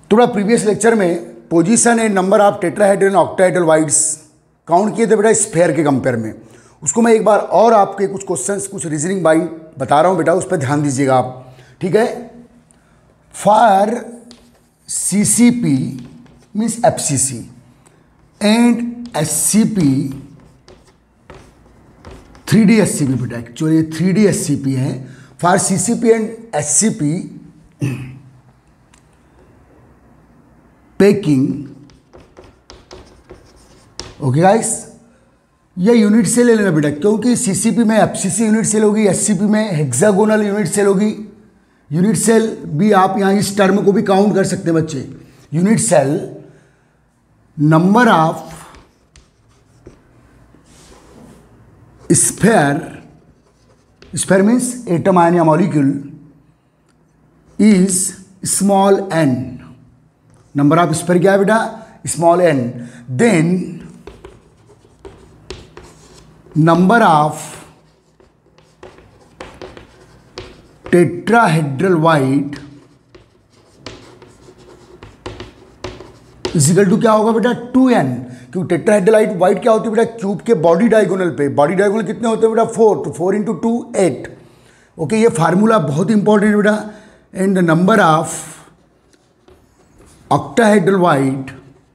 तो बेटा previous lecture में position and number of tetrahedral and octahedral voids count किए थे बेटा स्फेयर के कंपेयर में। उसको मैं एक बार और आपके कुछ क्वेश्चंस कुछ रीजनिंग बाइंड बता रहा हूँ बेटा, उस पर ध्यान दीजिएगा आप, ठीक है। For CCP means FCC and SCP 3D SCP बेटा, एक्चुअली 3D SCP है। For CCP and SCP packing, okay guys, ये यूनिट सेल ले लेना बेटा, क्योंकि CCP में FCC यूनिट सेल होगी, SCP में हेक्सागोनल यूनिट सेल होगी। यूनिट सेल भी आप यहाँ इस टर्म को भी काउंट कर सकते हैं बच्चे। Unit cell number of sphere, sphere means atom ion या molecule, is small n। Number of sphere क्या है बेटा? Small n। Then number of tetrahedral void is equal to क्या होगा बेटा? 2n। क्योंकि टेट्राहेड्रल वाइड क्या होती है बेटा? क्यूब के बॉडी डायगोनल पे, बॉडी डायगोनल कितने होते हैं बेटा? 4, तो 4 × 2 8। ओके, ये फार्मूला बहुत इंपॉर्टेंट है बेटा। And the number of octahedral void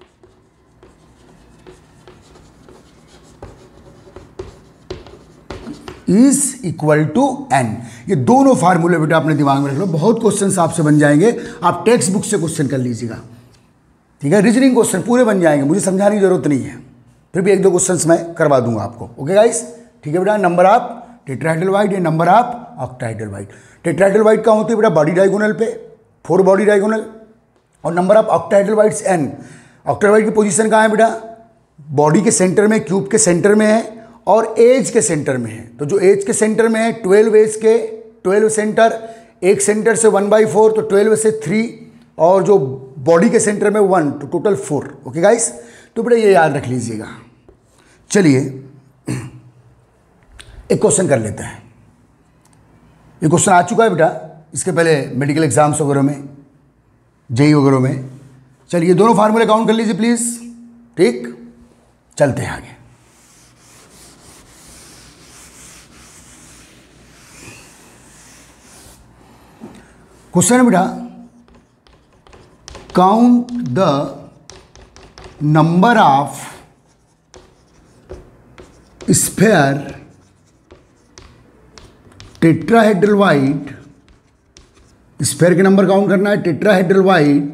is equal to n। ये दोनों फार्मूले बेटा अपने दिमाग में रख लो, बहुत क्वेश्चंस आपसे बन जाएंगे। आप टेक्स्ट बुक से क्वेश्चन कर लीजिएगा, ठीक है। रीजनिंग क्वेश्चन पूरे बन जाएंगे, मुझे समझाने की जरूरत नहीं है, फिर भी 1-2 क्वेश्चंस मैं करवा दूंगा आपको। ओके गाइस, ठीक है बेटा। नंबर ऑफ टेट्राहेड्रल वाइड या number of octahedral void. Tetrahedral void कहाँ होती है बेटा? बॉडी डायगोनल पे, 4 बॉडी डायगोनल। और number of octahedral voids n। Octahedral void की पोजीशन कहाँ है बेटा? बॉडी के सेंटर में, क्यूब के सेंटर में है और एज के सेंटर में है। तो जो एज के सेंटर में है 12 एज के 12 सेंटर, एक सेंटर से 1/4, तो 12 से 3, और जो बॉडी के सेंटर में 1, तो टोटल 4। ओके गाइस, तो बेटा ये याद रख लीजिएगा। चलिए एक क्वेश्चन कर लेते हैं। ये क्वेश्चन आ चुका है बेटा इसके पहले मेडिकल एग्जाम्स वगैरह में, जेई वगैरह में। चलिए दोनों फार्मूले काउंट कर लीजिए प्लीज, ठीक। चलते हैं आगे। क्वेश्चन है बेटा, count the number of sphere tetrahedral void, sphere के नंबर काउंट करना है, tetrahedral void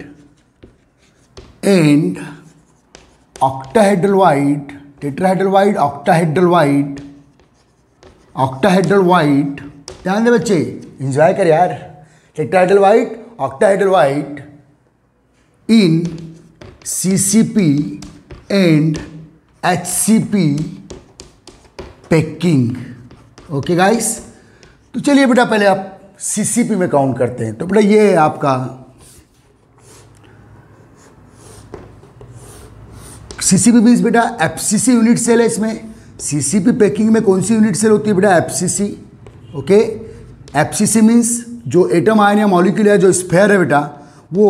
and octahedral void, tetrahedral void, octahedral void, octahedral void. ध्यान दे बच्चे, एंजॉय कर यार। Tetrahedral void, octahedral void in CCP and HCP packing. Okay guys, तो चलिए बेटा पहले आप CCP में काउंट करते हैं। तो बेटा ये है आपका CCP मीन्स बेटा FCC यूनिट सेल है। इसमें CCP पैकिंग में कौन सी यूनिट सेल होती है बेटा? FCC। ओके, FCC मीन्स जो एटम आयन या मॉलिक्यूल है, जो स्फेयर है बेटा, वो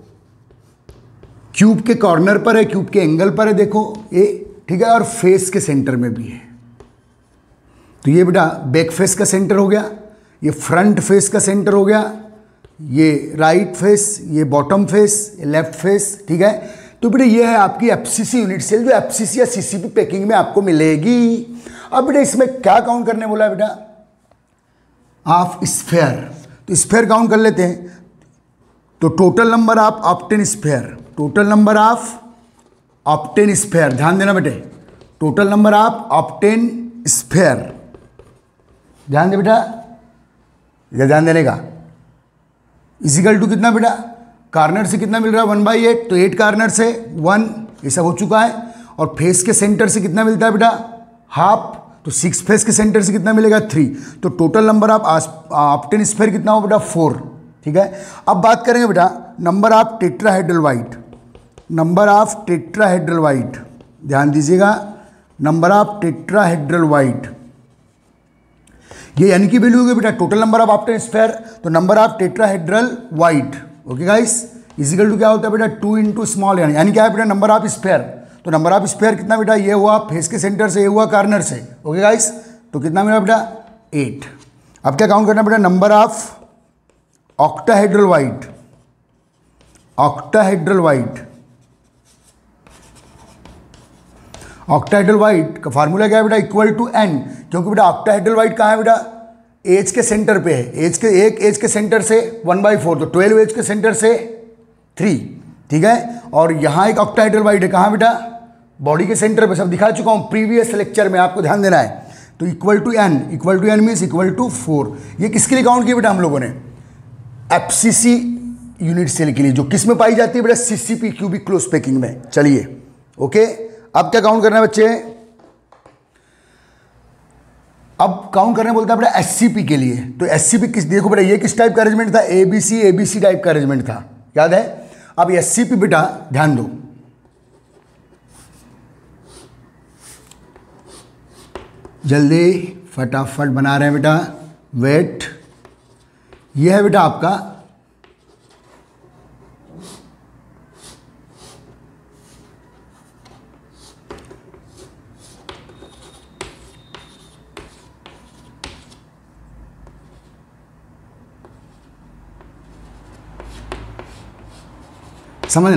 क्यूब के कॉर्नर पर है, क्यूब के एंगल पर है, देखो ये, ठीक है। और फेस के सेंटर में भी है। तो ये बेटा बैक फेस का सेंटर हो गया, ये फ्रंट फेस का सेंटर हो गया, ये राइट फेस, ये बॉटम फेस, ये लेफ्ट फेस, ठीक है। तो बेटा ये है आपकी FCC यूनिट सेल, जो FCC या CCP पैकिंग में आपको मिलेगी। अब बेटा इसमें क्या काउंट करने बोला है बेटा? Of sphere. तो स्फेयर काउंट कर लेते हैं। तो total number of obtained sphere, total number of obtained sphere, ध्यान देना बेटे, total number of obtained sphere, ध्यान दे बेटा, या ध्यान देने का। इजिकल टू कितना बेटा? कार्नर से कितना मिल रहा है? 1/8, तो 8 कार्नर से 1, ये सब हो चुका है। और फेस के सेंटर से कितना मिलता है बेटा? हाफ, तो 6 फेस के सेंटर से कितना मिलेगा? 3। तो total number of obtained sphere कितना हो बेटा? 4, ठीक है। अब बात करेंगे बेटा number of tetrahedral void, number of tetrahedral void, ध्यान दीजिएगा, नंबर ऑफ टेट्राहेड्रल वाइड, ये n की वैल्यू होगी बेटा total number of obtained sphere, तो number of tetrahedral void. Okay guys, is equal to क्या होता है बेटा 2 इंटू स्मॉल एन, यानी क्या है बेटा नंबर ऑफ स्पेयर। तो नंबर ऑफ स्पेयर कितना बेटा, ये हुआ फेस के सेंटर से, ये हुआ कॉर्नर से। ओके गाइस, तो कितना मिला बेटा 8। अब क्या काउंट करना बेटा, number of octahedral void, octahedral void, octahedral void का फार्मूला क्या है बेटा, इक्वल टू एन, क्योंकि बेटा ऑक्टाहेड्रल वाइट कहाँ है बेटा, एज के सेंटर पे है। एज के एक एज के सेंटर से 1/4, तो 12 एज के सेंटर से 3, ठीक है। और यहाँ एक ऑक्टाहेड्रल वाइट है, कहाँ बेटा, बॉडी के सेंटर पे, सब दिखा चुका हूँ प्रीवियस लेक्चर में, आपको ध्यान देना है। तो equal to n, equal to n means equal to 4। ये किसके लिए काउंट किया बेटा हम लोगों ने, एफसीसी यूनिट सेल के लिए, जो किस में पाई जाती है बेटा, सीसीपी क्यूबिक क्लोज पैकिंग में। चलिए ओके, अब क्या काउंट करना है बच्चे, अब काउंट करने बोलता है बेटा एससीपी के लिए। तो एससीपी किस, देखो बेटा ये किस टाइप का अरेंजमेंट था, एबीसी एबीसी टाइप का अरेंजमेंट था, याद है। अब एससीपी बेटा ध्यान दो, जल्दी फटाफट बना रहे हैं बेटा, वेट, ये है बेटा आपका समझना,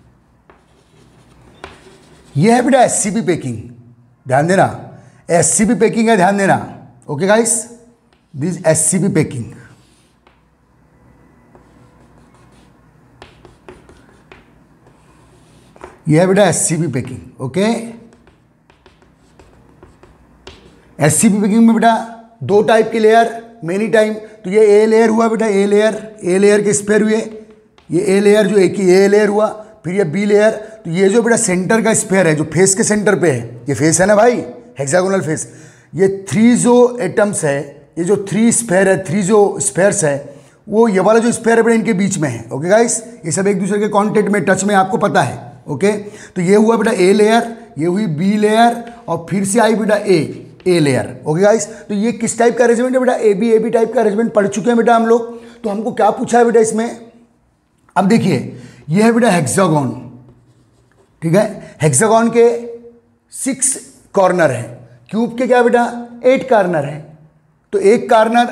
यह है बेटा एससीपी पैकिंग, ध्यान देना, एससीपी पैकिंग है, ध्यान देना। Okay guys, this SCP packing, यह है बेटा SCP packing. Okay, SCP packing में बेटा 2 टाइप के लेयर, मेनी टाइम। तो ये ए लेयर हुआ बेटा, ए लेयर के स्पेयर हुए, ये ए लेयर जो एक ही ए लेयर हुआ, फिर ये बी लेयर। तो ये जो बेटा सेंटर का स्पेयर है, जो फेस के सेंटर पे है, ये फेस है ना भाई, हेक्सागोनल फेस, ये 3 जो एटम्स है, ये जो 3 स्पेयर है, 3 जो स्पेयर्स है, वो ये वाला जो स्पेयर है बेटा इनके बीच में है। ओके गाइस, ये सब एक दूसरे के कॉन्टेक्ट में, टच में, आपको पता है। ओके, तो ये हुआ बेटा ए लेयर, ये हुई बी लेयर, और फिर से आई बेटा ए लेयर। ओके गाइस, तो ये किस टाइप का अरेंजमेंट है बेटा, ए बी टाइप का अरेंजमेंट पढ़ चुके हैं बेटा हम लोग। तो हमको क्या पूछा है बेटा इसमें, अब देखिए ये है बेटा हेक्सागोन, ठीक है। हेक्सागोन के 6 कॉर्नर है, क्यूब के क्या बेटा 8 कॉर्नर है। तो एक कॉर्नर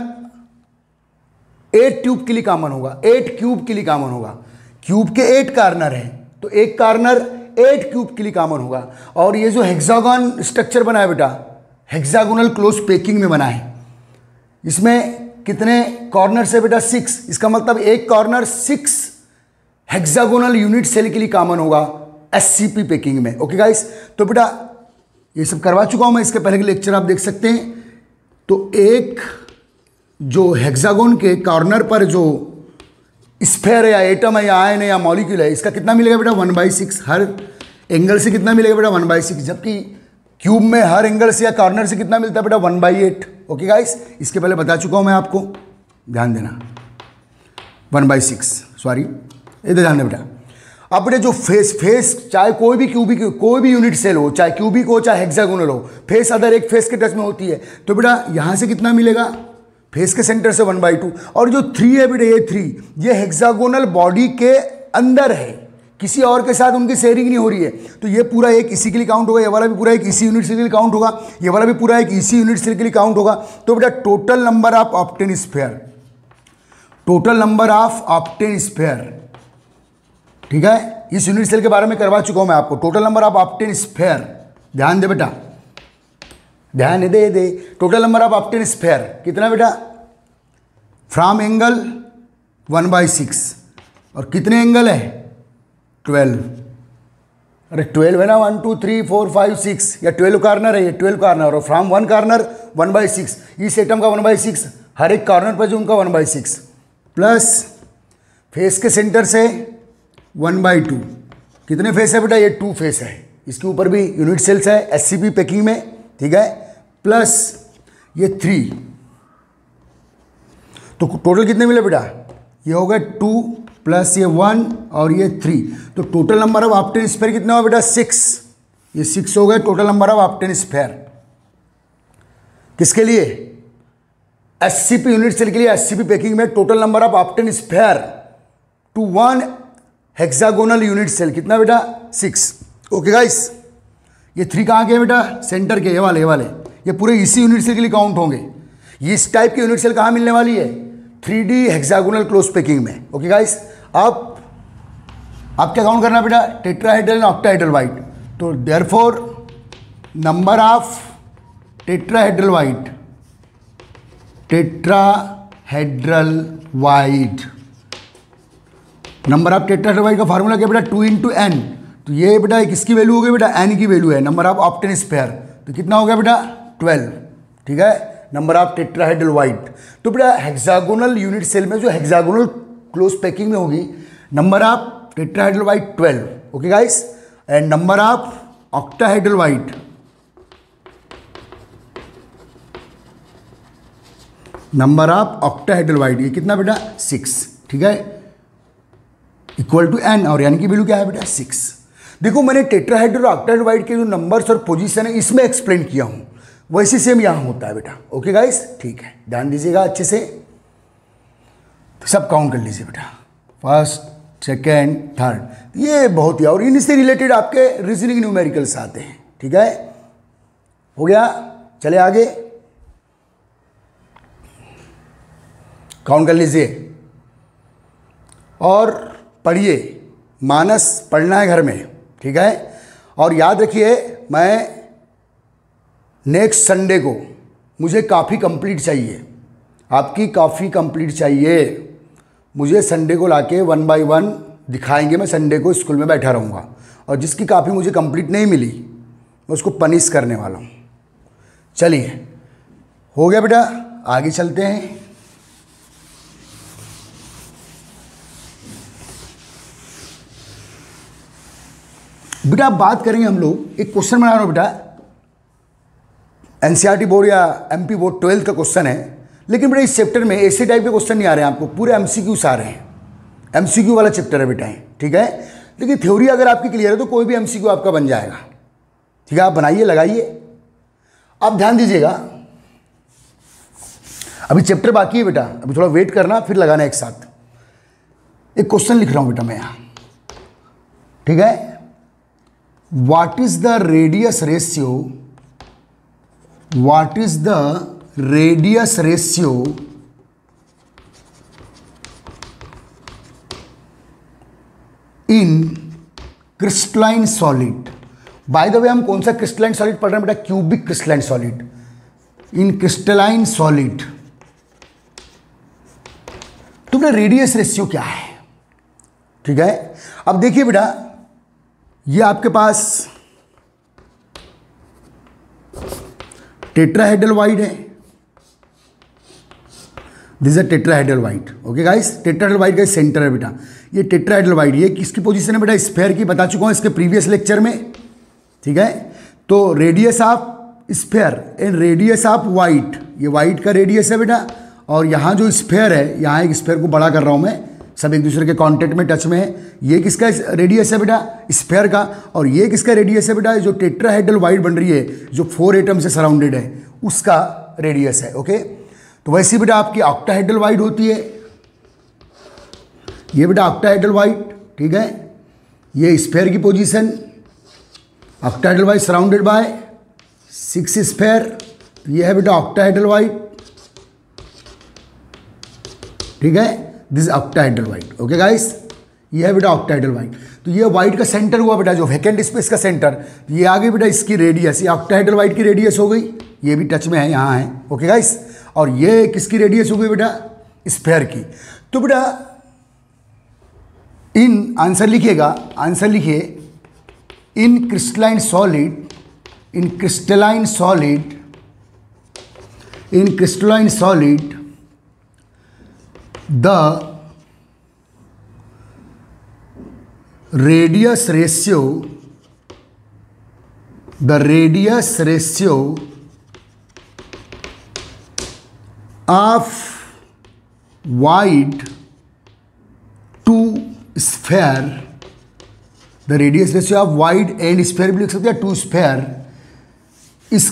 8 ट्यूब के लिए कॉमन होगा, 8 क्यूब के लिए कॉमन होगा। क्यूब के 8 कॉर्नर है, तो एक कॉर्नर 8 क्यूब के लिए कॉमन होगा। और ये जो हेक्सागोन स्ट्रक्चर बना है बेटा, हेक्सागोनल क्लोज पैकिंग में बना है, इसमें कितने कॉर्नर से बेटा 6, इसका मतलब एक कॉर्नर 6 हेक्सागोनल यूनिट सेल के लिए कॉमन होगा एससीपी पैकिंग में। ओके गाइस, तो बेटा ये सब करवा चुका हूं मैं, इसके पहले के लेक्चर आप देख सकते हैं। तो एक जो हेक्सागोन के कॉर्नर पर जो स्फेयर है या एटम है या आयन है या मॉलिक्यूल है, इसका कितना मिलेगा बेटा 1/6, हर एंगल से कितना मिलेगा बेटा 1/6, जबकि क्यूब में हर एंगल से या कॉर्नर से कितना मिलता है बेटा 1/8। ओके गाइस, इसके पहले बता चुका हूं मैं आपको, ध्यान देना, 1/6, सॉरी, इधर ध्यान देना बेटा। अब बेटा जो फेस चाहे कोई भी यूनिट सेल हो, चाहे क्यूबिक हो चाहे हेक्सागोनल हो, फेस अदर एक फेस के टच में होती है। तो बेटा यहां से कितना मिलेगा, फेस के सेंटर से 1/2। और जो 3 है बेटा, ये 3 ये हेक्सागोनल बॉडी के अंदर है, किसी और के साथ उनकी शेयरिंग नहीं हो रही है। तो ये पूरा एक इसी के लिए काउंट होगा, ये वाला भी पूरा एक इसी यूनिट सेल के लिए काउंट होगा, ये वाला भी पूरा एक इसी यूनिट सेल के लिए काउंट होगा। तो बेटा total number of obtained sphere, total number of obtained sphere, ठीक है, इस यूनिट सेल के बारे में करवा चुका हूं मैं आपको। Total number of obtained sphere, ध्यान दे बेटा, ध्यान दे, total number of obtained sphere कितना बेटा, फ्रॉम एंगल 1/6, और कितने एंगल है 12, अरे 12 है ना, 1 2 3 4 5 6, या 12 कॉर्नर है, ये 12 कॉर्नर, और फ्रॉम 1 कॉर्नर 1/6, इस एटम का 1/6, हर एक कॉर्नर पर जो उनका 1/6, प्लस फेस के सेंटर से 1/2, कितने फेस है बेटा, ये 2 फेस है, इसके ऊपर भी यूनिट सेल्स है एससीपी पैकिंग में, ठीक है, प्लस ये 3, तो टोटल कितने मिले बेटा, ये हो गए 2 प्लस ये 1 और ये 3, तो total number of obtained sphere कितना हुआ बेटा 6, ये 6 हो गए total number of obtained sphere. किसके लिए, एससीपी यूनिट सेल के लिए, एससीपी पैकिंग में total number of obtained sphere to 1 hexagonal unit cell कितना बेटा 6। ओके गाइस, ये 3 कहाँ के हैं बेटा सेंटर के, ये वाले ये पूरे इसी यूनिट सेल के लिए काउंट होंगे। ये इस टाइप की यूनिट सेल कहाँ मिलने वाली है 3D हेक्सागोनल क्लोज पैकिंग में। ओके गाइस, अब आप क्या काउंट करना बेटा टेट्राहेड्रल एंड ऑक्टाहेड्रल वाइट। तो therefore number of tetrahedral void number of tetrahedral void का फार्मूला क्या बेटा 2 × n। तो ये बेटा किसकी वैल्यू हो गई बेटा n की वैल्यू है। नंबर ऑफ ऑक्टेन स्पेयर तो कितना हो गया बेटा 12। ठीक है, नंबर ऑफ टेट्राहेड्रल वाइट। तो बेटा हेक्सागोनल यूनिट सेल में जो हेक्सागोनल क्लोज पैकिंग में होगी number of tetrahedral void 12। Okay guys, and number of octahedral void ये कितना बेटा 6। ठीक है, इक्वल टू n और n की वैल्यू क्या है बेटा 6। देखो मैंने टेट्राहेड्रल और ऑक्टाहेड्रल वाइट के जो नंबर्स और पोजीशन है इसमें एक्सप्लेन किया हूं, वैसे सेम यहां होता है बेटा। ओके गाइस, ठीक है, ध्यान दीजिएगा अच्छे से, तो सब काउंट कर लीजिए बेटा, फर्स्ट सेकेंड थर्ड, ये बहुत ही, और इनसे रिलेटेड आपके रीजनिंग न्यूमेरिकल्स आते हैं। ठीक है, हो गया, चले आगे काउंट कर लीजिए और पढ़िए, मानस पढ़ना है घर में। ठीक है, और याद रखिए मैं नेक्स्ट संडे को मुझे काफ़ी कंप्लीट चाहिए, आपकी काफ़ी कंप्लीट चाहिए। मुझे संडे को लाके 1 बाय 1 दिखाएंगे, मैं संडे को स्कूल में बैठा रहूँगा, और जिसकी काफ़ी मुझे कंप्लीट नहीं मिली मैं उसको पनिश करने वाला हूँ। चलिए, हो गया बेटा, आगे चलते हैं। बेटा अब बात करेंगे हम लोग, एक क्वेश्चन बना रहा हूँ बेटा, एनसीईआरटी बोर्ड या एमपी बोर्ड 12th का क्वेश्चन है, लेकिन बेटा इस चैप्टर में ऐसे टाइप के क्वेश्चन नहीं आ रहे हैं आपको, पूरे एमसीक्यूस आ रहे हैं, एमसीक्यू वाला चैप्टर है बेटा। ठीक है, लेकिन थ्योरी अगर आपकी क्लियर है तो कोई भी एमसीक्यू आपका बन जाएगा। ठीक है, आप बनाइए, लगाइए। अब ध्यान दीजिएगा, अभी चैप्टर बाकी है बेटा, अभी थोड़ा वेट करना, फिर लगाना एक साथ। एक क्वेश्चन लिख रहा हूँ बेटा मैं यहाँ। ठीक है, what is the radius ratio in crystalline solid। By the way हम कौन सा क्रिस्टलाइन सॉलिड पढ़ रहे हैं बेटा, cubic crystalline solid. In crystalline solid तो बेटा रेडियस रेशियो क्या है। ठीक है, अब देखिए बेटा, ये आपके पास टेट्राहेड्रल वाइड है, this is tetrahedral void. Okay guys, tetrahedral void का सेंटर है बेटा, ये टेट्राहेड्रल वाइड, ये किसकी पोजीशन है बेटा स्फेयर की, बता चुका हूं इसके प्रीवियस लेक्चर में। ठीक है, तो radius of sphere and radius of void, ये वाइट का रेडियस है बेटा, और यहाँ जो स्फेयर है, यहाँ एक स्फेयर को बड़ा कर रहा हूँ मैं, सब एक दूसरे के कांटेक्ट में टच में है। ये किसका रेडियस है बेटा स्फेयर का, और ये किसका रेडियस है बेटा, जो टेट्राहेड्रल वाइड बन रही है, जो 4 एटम से सराउंडेड है, उसका रेडियस है। ओके, तो वैसे बेटा आपकी ऑक्टाहेड्रल वाइड होती है, ये बेटा ऑक्टाहेड्रल वाइड। ठीक है, ये स्फेयर की position, octahedral void surrounded by 6 sphere, ये है बेटा ऑक्टाहेड्रल वाइड। ठीक है, this octahedral void. Okay guys, ये है बेटा ऑक्टाहेड्रल वाइड। तो ये वाइड का सेंटर हुआ बेटा, जो वैकेंट स्पेस का सेंटर, ये आ गई बेटा इसकी रेडियस, ये ऑक्टाहेड्रल वाइड की रेडियस हो गई, ये भी टच में है, यहाँ है। ओके गाइस, और ये किसकी रेडियस हो गई बेटा स्फेयर की। तो बेटा इन आंसर लिखिएगा, आंसर लिखिए, in crystalline solid, in crystalline solid, in crystalline solid the radius ratio of wide to sphere, the radius ratio of wide and sphere भी लिख सकते हैं, to sphere is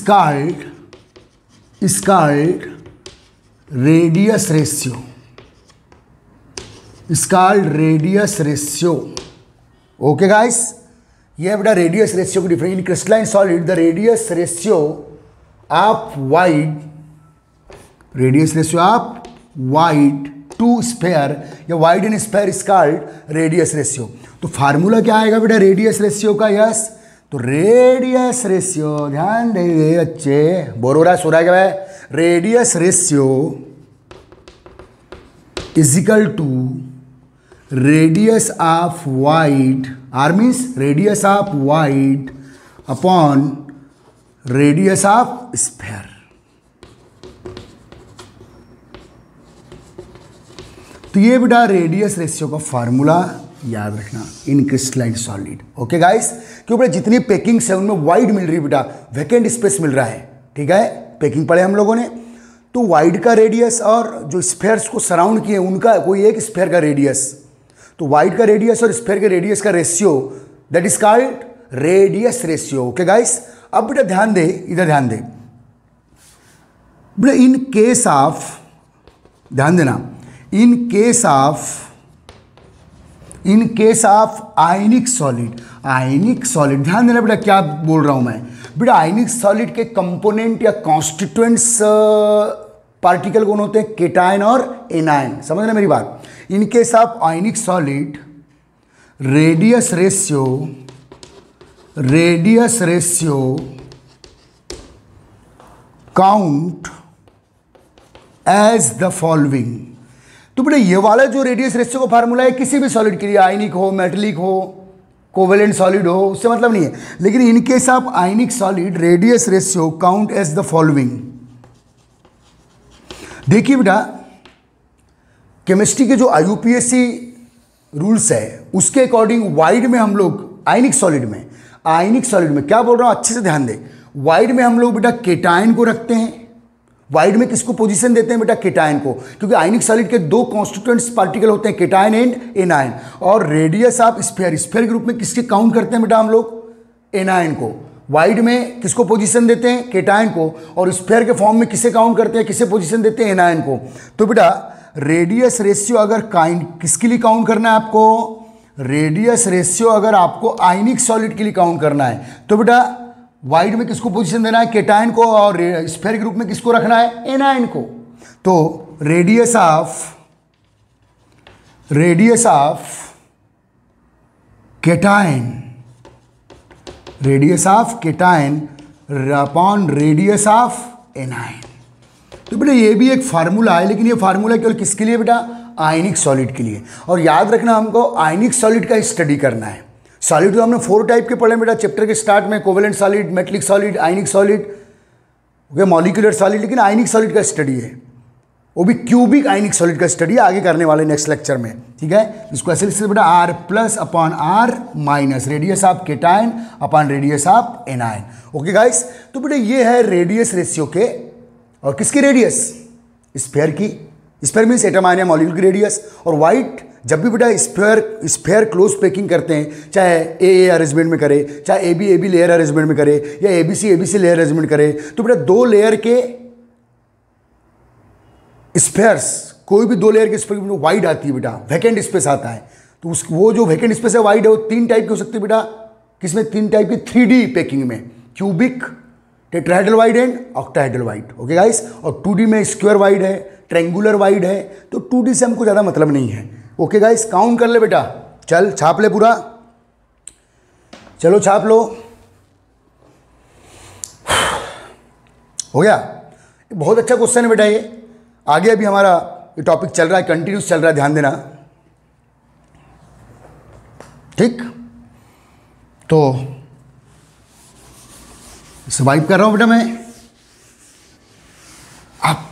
called radius ratio, is called radius ratio। Okay guys, ये है बेटा radius ratio की difference. In crystalline solid the radius ratio of void, radius ratio of void to sphere या void and sphere is called radius ratio. तो formula क्या आएगा बेटा radius ratio का? यस, तो रेडियस रेशियो, ध्यान देंगे बच्चे, बोर हो रहा है, सो रहा है क्या है? Radius ratio is equal to radius of void, R means radius of void upon radius of sphere. तो ये बेटा रेडियस रेशियो का फार्मूला याद रखना in crystalline solid. Okay guys, क्यों बेटा जितनी पैकिंग्स है उनमें वाइड मिल रही है बेटा, वैकेंट स्पेस मिल रहा है, ठीक है, पैकिंग पढ़े हम लोगों ने। तो वाइड का रेडियस और जो स्फेयर्स को सराउंड किए उनका कोई एक स्फेयर का रेडियस, तो वाइड का रेडियस और स्फेयर के रेडियस का ratio that is called radius ratio. Okay guys, अब बेटा ध्यान दे, इधर ध्यान दे बेटा, इन केस ऑफ, ध्यान देना, in case of ionic solid, ionic solid, ध्यान देना बेटा क्या बोल रहा हूं मैं बेटा, आयनिक सॉलिड के कंपोनेंट या कॉन्स्टिट्यूएंट्स पार्टिकल कौन होते हैं? केटायन और एनायन, समझना मेरी बात। In case of ionic solid radius ratio count as the following. तो बेटा ये वाला जो रेडियस रेशियो का फार्मूला है किसी भी सॉलिड के लिए, आयनिक हो, मेटलिक हो, कोवेलेंट सॉलिड हो, उससे मतलब नहीं है, लेकिन in case of ionic solid radius ratio count as the following. देखिए बेटा, केमिस्ट्री के जो IUPAC रूल्स है उसके अकॉर्डिंग वाइड में हम लोग आयनिक सॉलिड में क्या बोल रहा हूं अच्छे से ध्यान दे, वाइड में हम लोग बेटा केटायन को रखते हैं। वाइड में किसको पोजीशन देते हैं बेटा? केटायन को, क्योंकि आयनिक सॉलिड के दो कॉन्स्टिट्यूएंट्स पार्टिकल होते हैं, केटायन एंड एनायन। और रेडियस ऑफ स्फीयर, स्फीयर के रूप में किसके काउंट करते हैं बेटा हम लोग? एनायन को। वाइड में किसको पोजीशन देते हैं? केटायन को। और स्फीयर के फॉर्म में किसे काउंट करते हैं, किसे पोजीशन देते हैं? एनायन को। तो बेटा रेडियस रेशियो अगर किसके लिए काउंट करना है आपको? रेडियस रेशियो अगर आपको आयनिक सॉलिड के लिए काउंट करना है तो बेटा वाइड में किसको पोजीशन देना है? केटायन को। और स्फीयर के रूप में किसको रखना है? एनायन को। तो radius of cation upon radius of anion. तो बेटा ये भी एक फार्मूला है, लेकिन ये फार्मूला केवल किसके लिए बेटा? आयनिक सॉलिड के लिए। और याद रखना हमको आयनिक सॉलिड का स्टडी करना है। सॉलिड तो हमने 4 टाइप के पढ़े बेटा चैप्टर के स्टार्ट में, covalent solid, metallic solid, ionic solid, okay, molecular solid, लेकिन आयनिक सॉलिड का स्टडी है, वो भी क्यूबिक आयनिक सॉलिड का स्टडी आगे करने वाले नेक्स्ट लेक्चर में, ठीक है। इसको ऐसे लिखते बेटा R plus upon R minus radius of cation upon radius of anion. Okay guys, तो बेटा ये है रेडियस रेशियो के, और किसकी रेडियस? स्फीयर की। स्फीयर मीन्स एटम आयन या मॉलिक्यूल की रेडियस। और वाइट जब भी बेटा स्फीयर क्लोज पैकिंग करते हैं, चाहे ए अरेंजमेंट में करे, चाहे ए बी लेयर अरेंजमेंट में करे, या ABC लेयर अरेंजमेंट करे, तो बेटा 2 लेयर के स्फीयर्स, कोई भी 2 लेयर के स्फीयर में वाइड आती है बेटा, वैकेंट स्पेस आता है। तो वो जो वैकेंट स्पेस है वाइड है, वो 3 टाइप की हो सकती है बेटा। किसमें? 3 टाइप की 3D पैकिंग में, cubic, tetrahedral void and octahedral void. Okay guys, और 2D में स्क्वायर वाइड है, ट्रेंगुलर वाइड है। तो 2D से हमको ज़्यादा मतलब नहीं है। ओके गाइस, काउंट कर ले बेटा, चल छाप ले पूरा, चलो छाप लो, हो गया। बहुत अच्छा क्वेश्चन है बेटा ये। आगे अभी हमारा ये टॉपिक चल रहा है, कंटिन्यूस चल रहा है, ध्यान देना, ठीक। तो इसे वाइप कर रहा हूं बेटा मैं। आप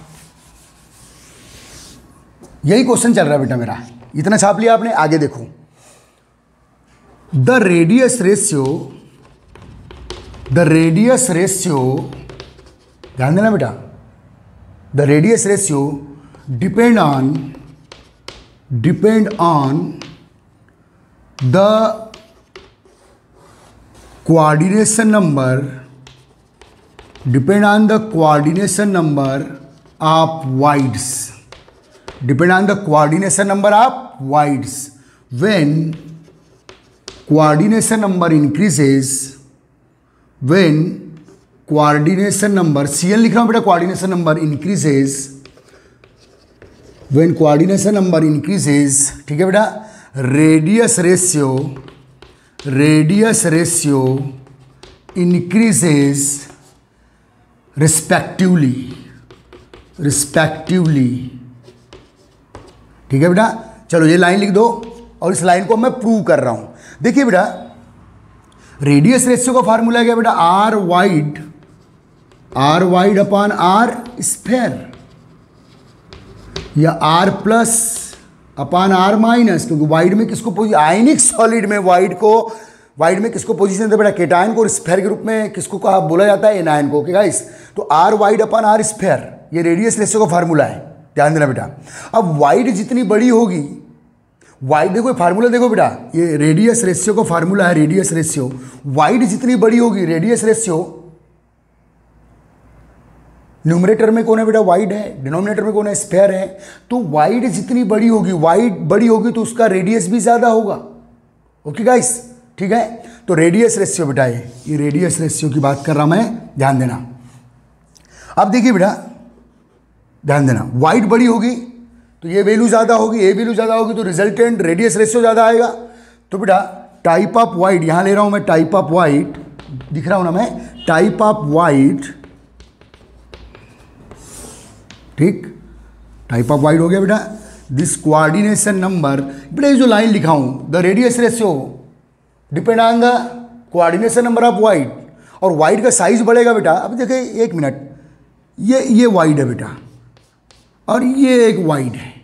यही क्वेश्चन चल रहा है बेटा मेरा, इतना छाप लिया आपने। आगे देखो, द रेडियस रेशियो, ध्यान देना बेटा, the radius ratio depend on the coordination number of wides, when coordination number increases when coordination number, Cn लिख रहा हूं बेटा, coordination number increases when coordination number increases, ठीक है बेटा, रेडियस रेशियो इंक्रीजेज रिस्पेक्टिवली, ठीक है बेटा। चलो ये लाइन लिख दो और इस लाइन को मैं प्रूव कर रहा हूं। देखिए बेटा, रेडियस रेशियो का फार्मूला क्या बेटा, R void upon R sphere, या R plus upon R minus, क्योंकि वाइड में किसको आयनिक सॉलिड में वाइड में किसको पोजीशन दे बेटा, केटायन को, और स्फेयर के रूप में किसको कहा बोला जाता है, एनायन को। ओके गाइस, तो R void upon R sphere, ये रेडियस रेशियो का फार्मूला है, ध्यान देना बेटा। अब वाइड जितनी बड़ी होगी, वाइड देखो फार्मूला देखो बेटा, ये रेडियस रेशियो का फार्मूला है, रेडियस रेशियो, वाइड जितनी बड़ी होगी रेडियस रेशियो, न्यूमरेटर में कौन है बेटा, वाइड है, डिनोमिनेटर में कौन है, स्फेयर है। तो वाइड जितनी बड़ी होगी, वाइड बड़ी होगी तो उसका रेडियस भी ज्यादा होगा। ओके गाइस, ठीक है। तो रेडियस रेशियो बेटा, ये रेडियस रेशियो की बात कर रहा मैं, ध्यान देना। अब देखिए बेटा, ध्यान देना, वाइड बड़ी होगी तो ये वैल्यू ज्यादा होगी, ये वैल्यू ज्यादा होगी, तो रिजल्टेंट रेडियस रेशियो ज्यादा आएगा। तो बेटा टाइप ऑफ वाइड, यहां ले रहा हूं मैं टाइप ऑफ वाइड, दिख रहा हूं ना मैं, टाइप ऑफ वाइड, ठीक, टाइप ऑफ वाइड हो गया बेटा। दिस कोऑर्डिनेशन नंबर, बेटा ये जो लाइन लिखा हूं, the radius ratio depend on the coordination number of void, और वाइड का साइज बढ़ेगा बेटा। अब देखिए एक मिनट, ये वाइड है बेटा, और ये एक वाइड है।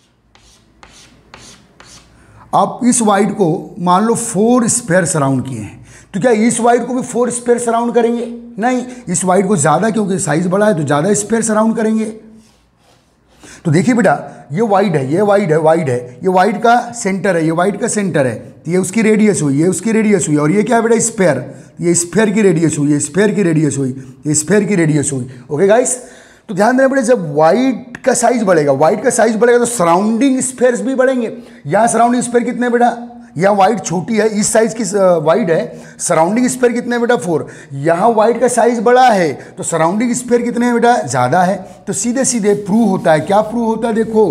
आप इस वाइड को मान लो 4 स्फेयर सराउंड किए हैं, तो क्या इस वाइड को भी 4 स्फेयर सराउंड करेंगे? नहीं, इस वाइड को ज़्यादा, क्योंकि साइज बड़ा है तो ज़्यादा स्फेयर सराउंड करेंगे। तो देखिए बेटा, ये वाइड है, ये वाइड है, ये वाइड का सेंटर है, ये वाइड का सेंटर है, तो ये उसकी रेडियस हुई, ये उसकी रेडियस हुई, और ये क्या है बेटा, स्फेयर, ये स्फेयर की रेडियस हुई, ये स्फेयर की रेडियस हुई, ये स्फेयर की रेडियस हुई। ओके गाइस, तो ध्यान देना बेटा, जब वाइड का साइज बढ़ेगा तो सराउंडिंग स्फेयर्स भी बढ़ेंगे। यहाँ सराउंडिंग स्फेयर कितने बेटा, यहाँ वाइड छोटी है, इस साइज की वाइड है, सराउंडिंग स्फेयर कितने बेटा 4। यहाँ वाइड का साइज बड़ा है तो सराउंडिंग स्फेयर कितने हैं बेटा, ज़्यादा है। तो सीधे सीधे प्रूव होता है, क्या प्रूव होता है, देखो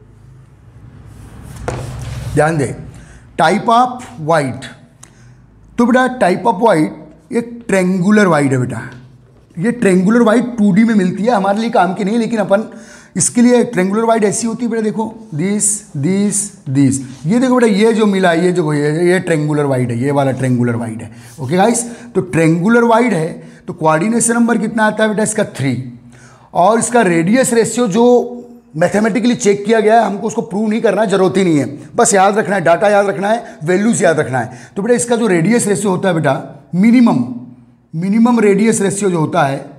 ध्यान दे, टाइप ऑफ वाइड। तो बेटा टाइप ऑफ वाइड एक ट्रेंगुलर वाइड है बेटा, ये ट्रेंगुलर वाइड 2D में मिलती है, हमारे लिए काम की नहीं, लेकिन अपन इसके लिए ट्रेंगुलर वाइड ऐसी होती है बेटा, देखो दिस, ये देखो बेटा, ये जो मिला है, ये जो ये ट्रेंगुलर वाइड है, ये वाला ट्रेंगुलर वाइड है। ओके गाइस, तो ट्रेंगुलर वाइड है तो कोऑर्डिनेशन नंबर कितना आता है बेटा, इसका 3, और इसका रेडियस रेशियो जो मैथमेटिकली चेक किया गया है, हमको उसको प्रूव नहीं करना, जरूरत ही नहीं है, बस याद रखना है, डाटा याद रखना है, वैल्यूज याद रखना है। तो बेटा इसका जो रेडियस रेशियो होता है बेटा, मिनिमम रेडियस रेशियो जो होता है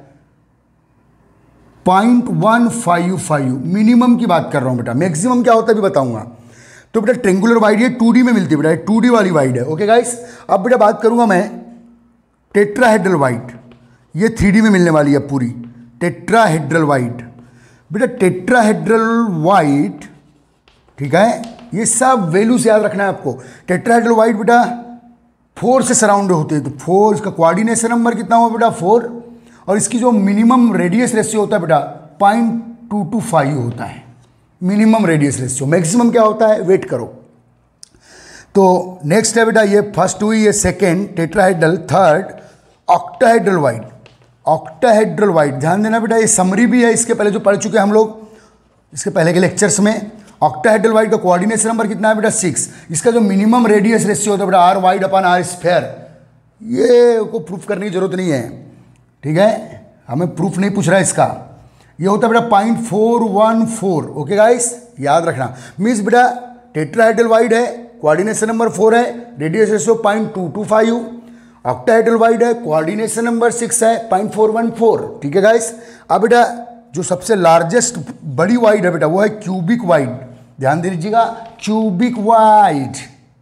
0.155, मिनिमम की बात कर रहा हूं बेटा, मैक्सिमम क्या होता है भी बताऊंगा। तो बेटा ट्रेंगुलर वाइड ये 2D में मिलती है बेटा, 2D वाली वाइड है। ओके गाइस, अब बेटा बात करूंगा मैं टेट्राहेड्रल वाइड, ये 3D में मिलने वाली है पूरी, टेट्राहेड्रल वाइड। बेटा टेट्राहेड्रल वाइड, ठीक है, ये सब वैल्यूज याद रखना है आपको। टेट्राहेड्रल वाइड बेटा 4 से सराउंड होते हैं, तो 4, इसका कोऑर्डिनेशन नंबर कितना हुआ बेटा 4, और इसकी जो मिनिमम रेडियस रेशियो होता है बेटा 0.225 होता है मिनिमम रेडियस रेशियो। मैक्सिमम क्या होता है, वेट करो। तो नेक्स्ट है बेटा, ये फर्स्ट हुई, ये second tetrahedral, third octahedral void. Octahedral void ध्यान देना बेटा, ये समरी भी है, इसके पहले जो पढ़ चुके हैं हम लोग इसके पहले के लेक्चर्स में। ऑक्टाहेड्रल वाइड का कोऑर्डिनेशन नंबर कितना है बेटा 6, इसका जो मिनिमम रेडियस रेशियो होता है बेटा R void upon R sphere, ये को प्रूफ करने की जरूरत नहीं है, ठीक है, हमें प्रूफ नहीं पूछ रहा है इसका। ये होता है बेटा 0.414। ओके गाइस, याद रखना, मीन्स बेटा टेट्राहेड्रल वाइड है, कोऑर्डिनेशन नंबर 4 है, रेडियस रेशियो 0.225, ऑक्टाहेड्रल वाइड है, कोऑर्डिनेशन नंबर 6 है 0.414। ठीक है गाइस, अब बेटा जो सबसे लार्जेस्ट बड़ी वाइड है बेटा वो है क्यूबिक वाइड, ध्यान दे लीजिएगा, क्यूबिक वाइड,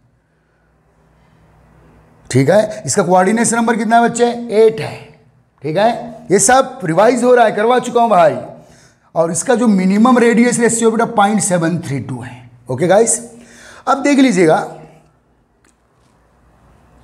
ठीक है। इसका कोऑर्डिनेशन नंबर कितना है बच्चे 8 है, ठीक है, ये सब रिवाइज हो रहा है, करवा चुका हूं भाई। और इसका जो मिनिमम रेडियस रेशियो बेटा 0.732 है। ओके गाइस, अब देख लीजिएगा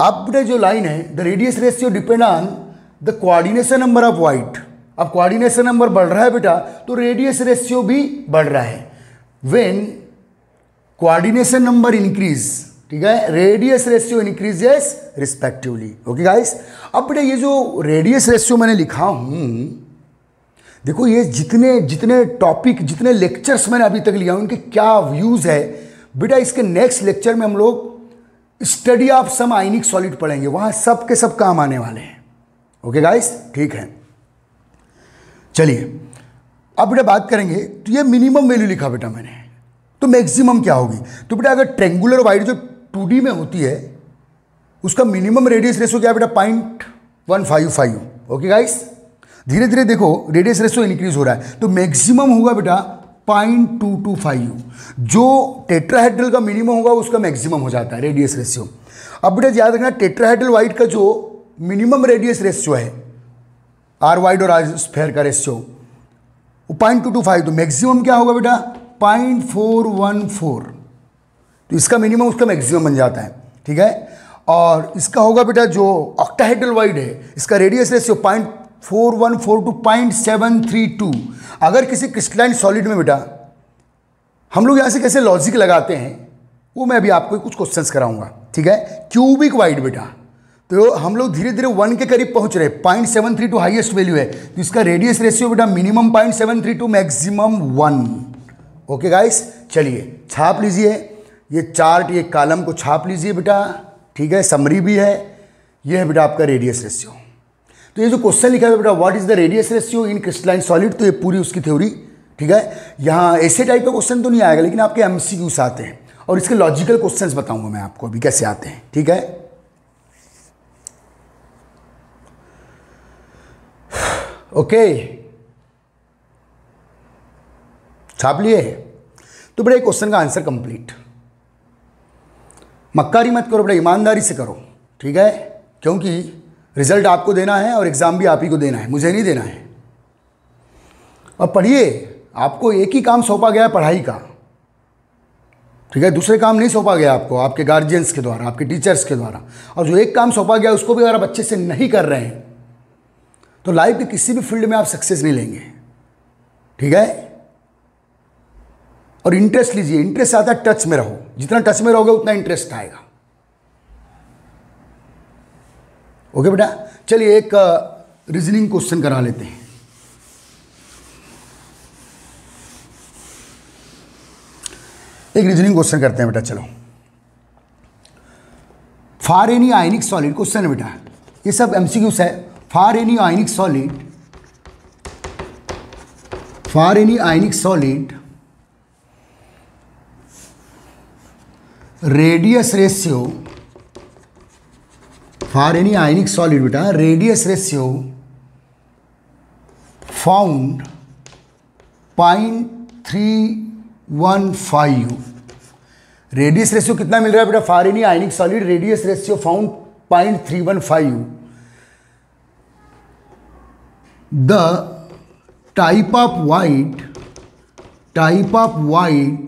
अब बेटा जो लाइन है, the radius ratio depend on the coordination number of void. अब कोऑर्डिनेशन नंबर बढ़ रहा है बेटा तो रेडियस रेशियो भी बढ़ रहा है। व्हेन कोऑर्डिनेशन नंबर इंक्रीज, ठीक है, radius ratio increases respectively. Okay guys, अब बेटा ये जो रेडियस रेशियो मैंने लिखा हूं, देखो ये जितने जितने टॉपिक, जितने लेक्चर्स मैंने अभी तक लिया उनके क्या व्यूज है बेटा, इसके नेक्स्ट लेक्चर में हम लोग study of some ionic solid पढ़ेंगे, वहां सब के सब काम आने वाले हैं। ओके गाइस, ठीक है। चलिए अब बेटा बात करेंगे, तो ये मिनिमम वैल्यू लिखा बेटा मैंने, तो मैक्सिमम क्या होगी? तो बेटा अगर ट्रेंगुलर वाइड जो 2D में होती है उसका मिनिमम रेडियस रेशियो क्या है बेटा? 0.155। ओके गाइस, धीरे धीरे देखो रेडियस रेशियो इंक्रीज हो रहा है, तो मैक्सिमम होगा बेटा 0.225। जो टेट्राहेड्रल का मिनिमम होगा उसका मैक्सिमम हो जाता है रेडियस रेशियो। अब बेटा याद रखना, टेट्राहेड्रल वाइड का जो मिनिमम रेडियस रेशियो है, आर वाइड और आर स्फेयर का रेशियो, वो 0.225, तो मैक्सिमम क्या होगा बेटा? 0.414। तो इसका मिनिमम उसका मैक्सिमम बन जाता है, ठीक है। और इसका होगा बेटा जो ऑक्टाहेड्रल वाइड है, इसका रेडियस रेशियो 0.414 टू 0.732। अगर किसी क्रिस्टलाइन सॉलिड में बेटा हम लोग यहाँ से कैसे लॉजिक लगाते हैं वो मैं अभी आपको कुछ क्वेश्चंस कराऊंगा, ठीक है। क्यूबिक वाइड बेटा, तो हम लोग धीरे धीरे 1 के करीब पहुंच रहे हैं, 0.732 हाईएस्ट वैल्यू है, तो इसका रेडियस रेशियो बेटा मिनिमम 0.732, मैक्सिमम 1। ओके गाइस, चलिए छाप लीजिए ये चार्ट, ये कॉलम को छाप लीजिए बेटा, ठीक है, समरी भी है। ये है बेटा आपका रेडियस रेशियो। तो ये जो क्वेश्चन लिखा है बेटा, what is the radius ratio in crystalline solid, तो ये पूरी उसकी थ्योरी, ठीक है। यहाँ ऐसे टाइप का क्वेश्चन तो नहीं आएगा, लेकिन आपके एमसीक्यूज आते हैं और इसके लॉजिकल क्वेश्चंस बताऊंगा मैं आपको अभी कैसे आते हैं, ठीक है। ओके, छाप लिए? तो बेटा क्वेश्चन का आंसर कंप्लीट। मक्कारी मत करो बेटा, ईमानदारी से करो, ठीक है, क्योंकि रिजल्ट आपको देना है और एग्जाम भी आप ही को देना है, मुझे नहीं देना है। और पढ़िए, आपको एक ही काम सौंपा गया है पढ़ाई का, ठीक है, दूसरे काम नहीं सौंपा गया आपको आपके गार्जियंस के द्वारा, आपके टीचर्स के द्वारा। और जो एक काम सौंपा गया उसको भी अगर आप अच्छे से नहीं कर रहे हैं तो लाइफ के किसी भी फील्ड में आप सक्सेस नहीं लेंगे, ठीक है। और इंटरेस्ट लीजिए, इंटरेस्ट आता है टच में रहो, जितना टच में रहोगे उतना इंटरेस्ट आएगा। ओके बेटा, चलिए एक रीजनिंग क्वेश्चन करा लेते हैं। एक रीजनिंग क्वेश्चन करते हैं बेटा, चलो। For any ionic solid, question है बेटा, ये सब एमसीक्यूज है। For any ionic solid, for any ionic solid radius ratio, for any ionic solid बेटा radius ratio found 0.315। Radius ratio कितना मिल रहा है बेटा? For any ionic solid radius ratio found 0.315। The type of void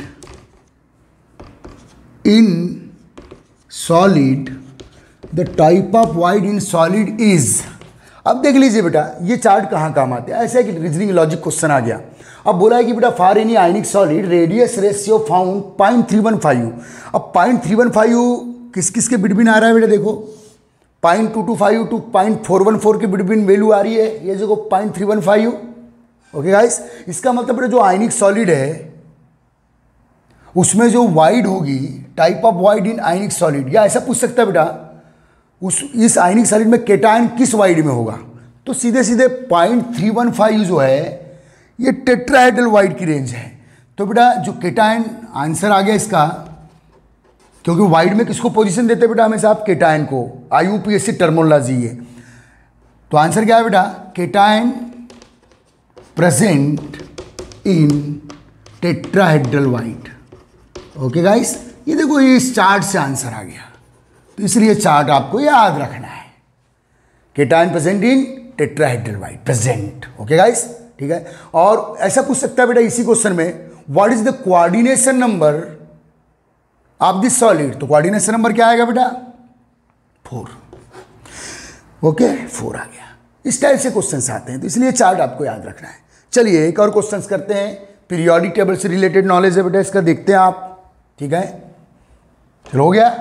in solid, the type of void in solid is. अब देख लीजिए बेटा ये चार्ट कहाँ काम आते हैं। ऐसा है कि रीजनिंग लॉजिक क्वेश्चन आ गया। अब बोला है कि बेटा for any ionic solid radius ratio found 0.315। अब 0.315 किस किस के बिटवीन आ रहा है बेटा? देखो 0.225 टू 0.414 के बिटवीन वैल्यू आ रही है, ये देखो 0.315। ओके गाइस, इसका मतलब बेटा जो आयनिक सॉलिड है उसमें जो वाइड होगी, type of void in ionic solid, या ऐसा पूछ सकता है बेटा इस आयनिक सॉलिड में केटायन किस वाइड में होगा? तो सीधे सीधे 0.315 जो है ये टेट्राहेड्रल वाइड की रेंज है। तो बेटा जो केटायन, आंसर आ गया इसका, क्योंकि वाइड में किसको पोजीशन देते बेटा हमेशा आप? केटायन को। IUPAC टर्मोलॉजी है। तो आंसर क्या है बेटा? Cation present in tetrahedral void. Okay guys, ये देखो ये इस चार्ट से आंसर आ गया, तो इसलिए चार्ट आपको याद रखना है। Cation present in tetrahedral void, present. Okay guys, ठीक है। और ऐसा पूछ सकता है बेटा इसी क्वेश्चन में, what is the coordination number of this solid? तो कोऑर्डिनेशन नंबर क्या आएगा बेटा? 4। ओके 4 आ गया। इस टाइप से क्वेश्चंस आते हैं, तो इसलिए चार्ट आपको याद रखना है। चलिए एक और क्वेश्चंस करते हैं, पीरियोडिक टेबल से रिलेटेड नॉलेज है बेटा, इसका देखते हैं आप। ठीक है, चलो हो गया।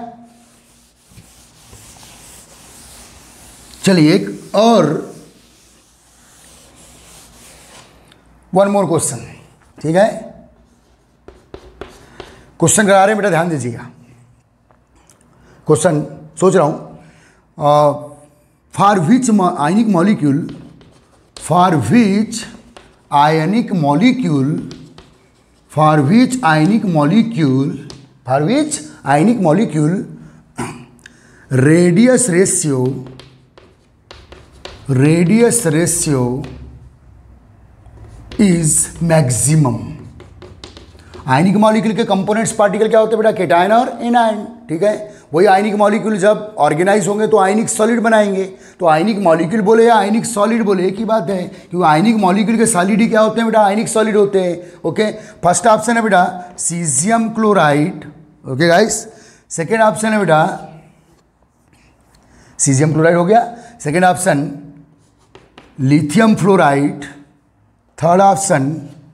चलिए एक और वन मोर क्वेश्चन। ठीक है, क्वेश्चन करा रहे हैं बेटा, ध्यान दीजिएगा। क्वेश्चन सोच रहा हूं, for which ionic molecule, for which ionic molecule, for which ionic molecule, for which ionic molecule radius ratio, radius ratio is maximum. Ionic molecule के कंपोनेंट्स पार्टिकल क्या होते हैं बेटा, केटायन और एनायन। ठीक है, वही आयनिक मॉलिक्यूल जब ऑर्गेनाइज होंगे तो आयनिक सॉलिड बनाएंगे। तो आयनिक मॉलिक्यूल बोले या आयनिक सॉलिड बोले एक ही बात है, क्योंकि आयनिक मॉलिक्यूल के सॉलिड ही क्या होते हैं बेटा, आयनिक सॉलिड होते हैं। ओके, फर्स्ट ऑप्शन है बेटा caesium chloride. Okay guys, second option है बेटा सीजियम क्लोराइड हो गया। Second option lithium fluoride. Third option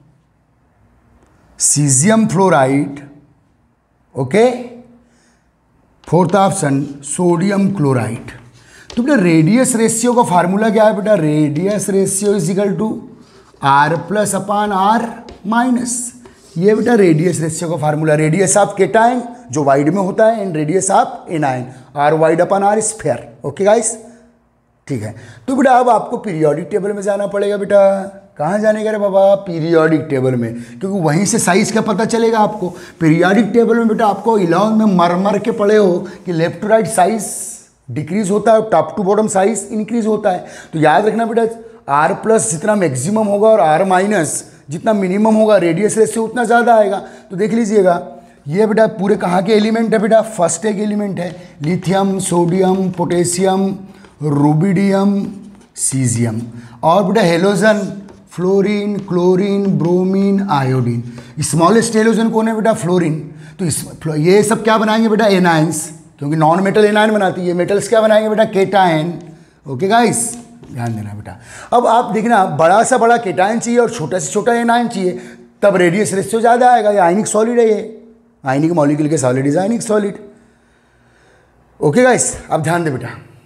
caesium fluoride. Okay, fourth option sodium chloride. तो बेटा रेडियस रेशियो का फार्मूला क्या है बेटा, radius ratio is equal to R plus upon R minus. ये बेटा रेडियस रेशियो का फार्मूला, रेडियस ऑफ केटायन जो वाइड में होता है and radius of anion, R void upon R sphere. Okay guys, ठीक है। तो बेटा अब आपको पीरियोडिक टेबल में जाना पड़ेगा बेटा। कहाँ जाने का रे बाबा, पीरियोडिक टेबल में, क्योंकि वहीं से साइज का पता चलेगा आपको। पीरियोडिक टेबल में बेटा आपको 11 में मर के पढ़े हो कि left to right size decrease होता है, top to bottom size increase होता है। तो याद रखना बेटा R प्लस जितना मैक्सिमम होगा और R माइनस जितना मिनिमम होगा, रेडियस रेशियो उतना ज़्यादा आएगा। तो देख लीजिएगा, ये बेटा पूरे कहाँ के एलिमेंट है बेटा, फर्स्ट एक एलिमेंट है lithium, sodium, potassium, rubidium, caesium, और बेटा halogen fluorine, chlorine, bromine, iodine. Smallest halogen कौन है बेटा, फ्लोरीन। तो ये सब क्या बनाएंगे बेटा, एनायंस, क्योंकि नॉन मेटल एनायन बनाती है। मेटल्स क्या बनाएंगे बेटा, केटायन। ओके गाइस, ध्यान देना बेटा। अब आप देखना, बड़ा सा बड़ा केटायन चाहिए और छोटा से छोटा एनायन चाहिए, तब रेडियस रेशियो ज़्यादा आएगा। ये आयनिक सॉलिड है, ये आयनिक मॉलिक्यूल के solid is ionic solid. Okay guys, अब ध्यान दे बेटा।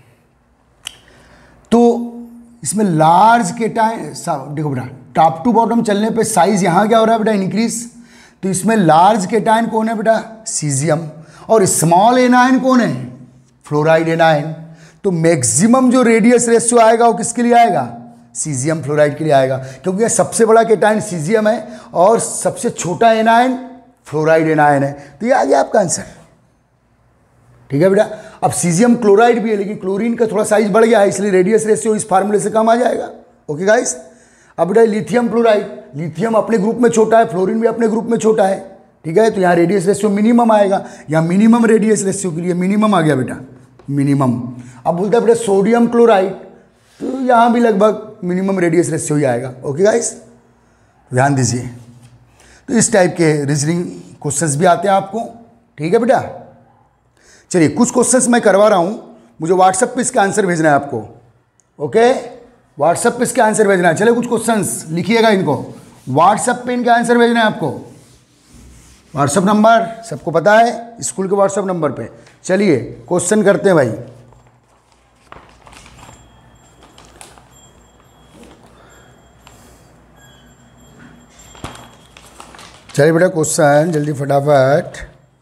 तो इसमें लार्ज केटायन, देखो बेटा टॉप टू बॉटम चलने पे साइज यहाँ क्या हो रहा है बेटा, इंक्रीज। तो इसमें लार्ज केटायन कौन है बेटा, सीजियम, और स्मॉल एनायन कौन है, फ्लोराइड एनायन। तो मैक्सिमम जो रेडियस रेशियो आएगा वो किसके लिए आएगा, सीजियम फ्लोराइड के लिए आएगा, क्योंकि यह सबसे बड़ा केटायन सीजियम है और सबसे छोटा एनायन फ्लोराइड एनायन है। तो ये आ गया आपका आंसर। ठीक है बेटा। अब सीजियम क्लोराइड भी है, लेकिन क्लोरीन का थोड़ा साइज बढ़ गया है, इसलिए रेडियस रेशियो इस फार्मूले से कम आ जाएगा। Okay guys. अब बेटा लिथियम फ्लोराइड, लिथियम अपने ग्रुप में छोटा है, फ्लोरीन भी अपने ग्रुप में छोटा है। ठीक है, तो यहाँ रेडियस रेशियो मिनिमम आएगा, यहाँ मिनिमम रेडियस रेशियो के लिए मिनिमम आ गया बेटा, मिनिमम। अब बोलता है बेटा सोडियम क्लोराइड, तो यहाँ भी लगभग मिनिमम रेडियस रेशियो ही आएगा। ओके गाइस, ध्यान दीजिए। तो इस टाइप के रीजनिंग क्वेश्चंस भी आते हैं आपको। ठीक है बेटा। चलिए कुछ क्वेश्चंस मैं करवा रहा हूँ, मुझे व्हाट्सएप पे इसका आंसर भेजना है आपको। ओके, व्हाट्सएप पे इसका आंसर भेजना है। चलिए कुछ क्वेश्चंस लिखिएगा, इनको व्हाट्सएप पे इनका आंसर भेजना है आपको। व्हाट्सएप नंबर सबको पता है, स्कूल के व्हाट्सएप नंबर पे। चलिए क्वेश्चन करते हैं भाई। चलिए बेटा क्वेश्चन जल्दी फटाफट।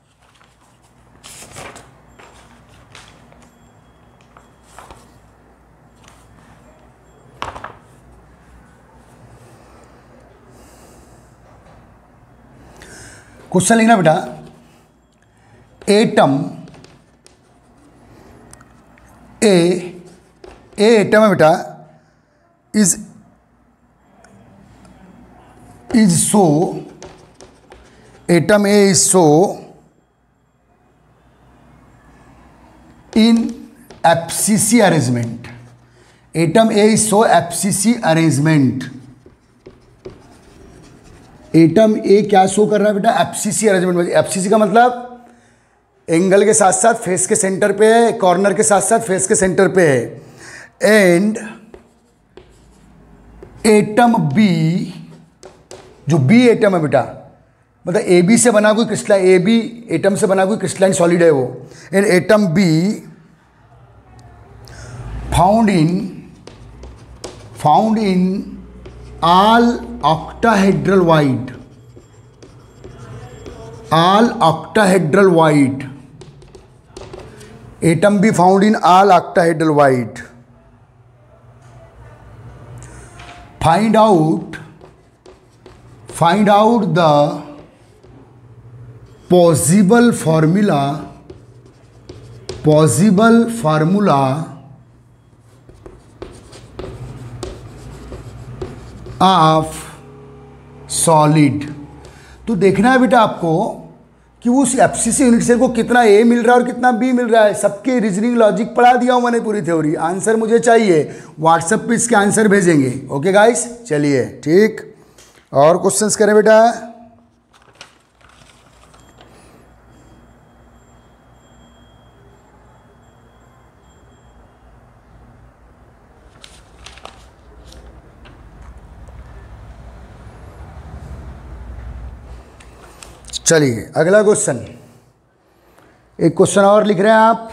क्वेश्चन लिखना बेटा, एटम ए एटम है बेटा is so, atom A is so in FCC arrangement. Atom A is so FCC arrangement. Atom A क्या शो कर रहा है बेटा, एफसीसी अरेंजमेंट में। एफसीसी का मतलब एंगल के साथ साथ फेस के सेंटर पे है, कॉर्नर के साथ साथ फेस के सेंटर पे है। एंड एटम बी, जो बी एटम है बेटा, मतलब ए बी से बना कोई क्रिस्टलाइन, ए बी एटम से बना कोई क्रिस्टलाइन सॉलिड है वो। And atom B found in all octahedral wide, all octahedral wide, atom be found in all octahedral wide. Find out the possible formula of solid. तो देखना है बेटा आपको कि उस एफसीसी यूनिट सेल को कितना ए मिल रहा है और कितना बी मिल रहा है। सबके रीजनिंग लॉजिक पढ़ा दिया हूं मैंने, पूरी थ्योरी। आंसर मुझे चाहिए, व्हाट्सएप पे इसके आंसर भेजेंगे। ओके गाइस, चलिए ठीक, और क्वेश्चंस करें बेटा। चलिए अगला क्वेश्चन, एक क्वेश्चन और लिख रहे हैं आप।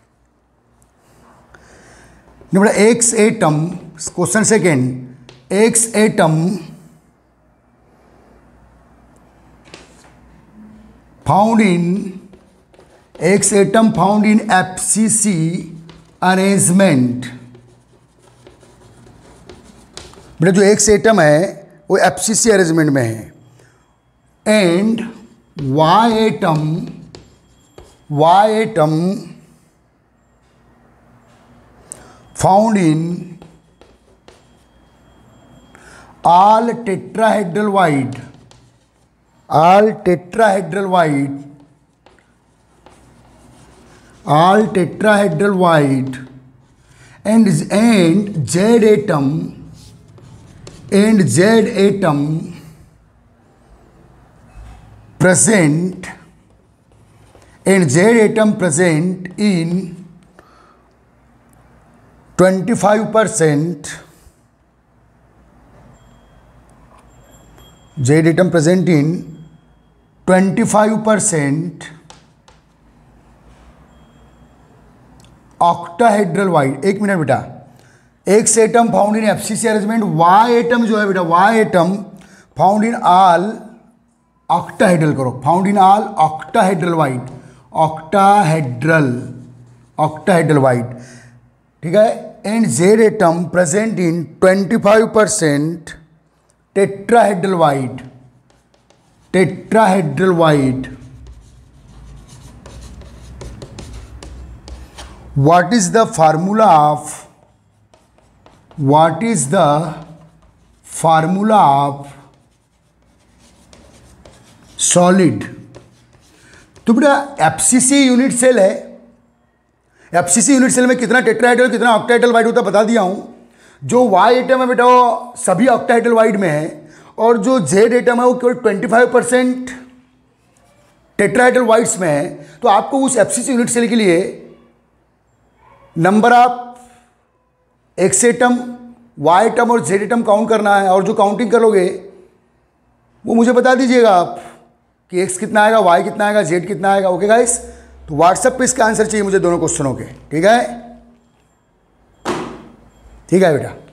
X atom, question second, X atom found in FCC arrangement. बेटा जो एक्स एटम है वो एफसीसी अरेंजमेंट में है। And Y atom found in all tetrahedral wide, and Z atom present in 25%, Z atom present in 25% octahedral wide। एक minute बेटा, X atom found in FCC arrangement, Y atom जो है बेटा, Y atom found in all octahedral करो, found in all octahedral void, octahedral void, ठीक है। And Z atom present in 25% tetrahedral void. What is the formula of solid? तो बेटा FCC unit cell है, FCC unit cell में कितना tetrahedral कितना octahedral wide होता है बता दिया हूं। जो वाई एटम है बेटा वो सभी ऑक्टाहेड्रल वाइड में है, और जो जेड एटम है वो केवल 25% टेट्राहेड्रल वाइड्स में है। तो आपको उस एफसीसी यूनिट सेल के लिए number of X atom, Y atom और जेड एटम काउंट करना है, और जो काउंटिंग करोगे वो मुझे बता दीजिएगा आप कि एक्स कितना आएगा, वाई कितना आएगा, जेड कितना आएगा। ओके गाइस, तो व्हाट्सएप पे इसका आंसर चाहिए मुझे दोनों क्वेश्चनों के, ठीक है बेटा।